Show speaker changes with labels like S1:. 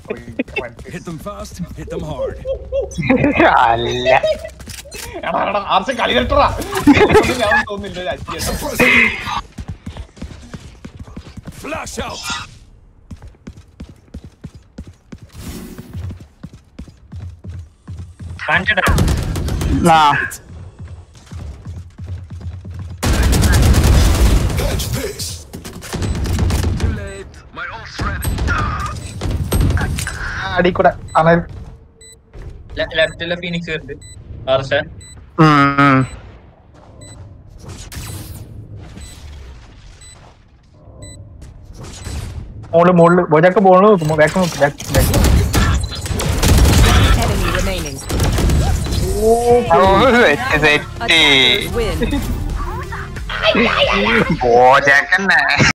S1: Hit them fast, hit them hard.
S2: അല്ല
S3: ആർച്ച കളി കളിട്ടറാ ഞാൻ തോന്നില്ല
S1: Flash out.
S2: ആ
S1: Too late. My ult's ready.
S3: അടി കൂടെ അണൽ
S4: ലെഫ്റ്റിലെ ഫീനിക്സ് ഉണ്ട് ആർച്ച
S3: മോളില് ബോജാക്ക് ബോൾ നോക്കും ബാക്ക് നോക്കും ബാക്ക്
S5: Enemy remaining.
S2: സെറ്റ്
S5: Attackers win.
S2: ബോജാക്കന്നെ